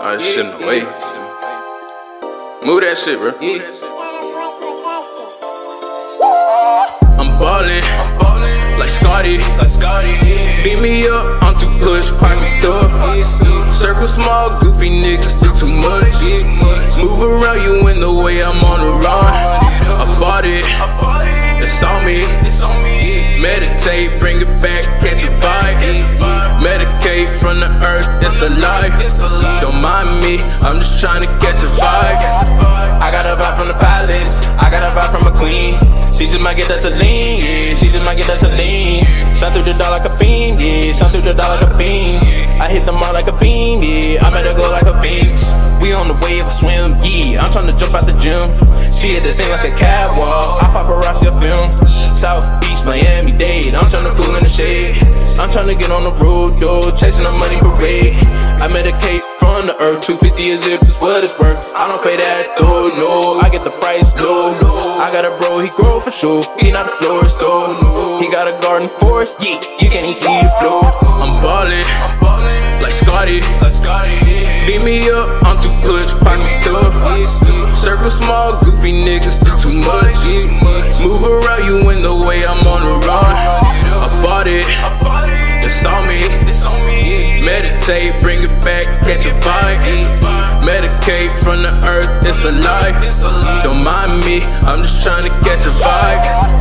Alright, shit in the way. Move that shit, bro. I'm ballin', like Scotty. Beat me up, I'm too push, pocket stuff. Circle small, goofy niggas do too much. Move around you in the way I'm on the run. I bought it, it's on me. Meditate, bring it back, catch a vibe. Medicate from the earth, it's alive. Don't mind me, I'm just trying to catch a vibe. I got a vibe from the palace, I got a vibe from a queen. She just might get that Celine, yeah, she just might get that Celine. Shine through the door like a fiend, yeah, shine through the door like a fiend. I hit them all like a beam, yeah, I made her glow like a phoenix. We on the wave, I swim, yeah, I'm trying to jump out the gym. She hit the scene like a catwalk, I paparazzi a film. South Beach, Miami-Dade, I'm trying to pull in the shade. I'm trying to get on the road, though, chasing the money parade. I medicate from the earth, 250 as if it's what it's worth. I don't pay that though, no, I get the price low. I got a bro, he grow for sure, he not a florist though. He got a garden forest, yeah, you can't even see the floor. I'm ballin', like Scotty. Beat me up, I'm too push, pocket stuff. Circle small, goofy niggas do too much. Move around you in the way I'm on the run. I bought it, it's on me. Meditate, bring it back, catch a vibe. Medicate from the earth, it's alive. Don't mind me, I'm just trying to catch a vibe.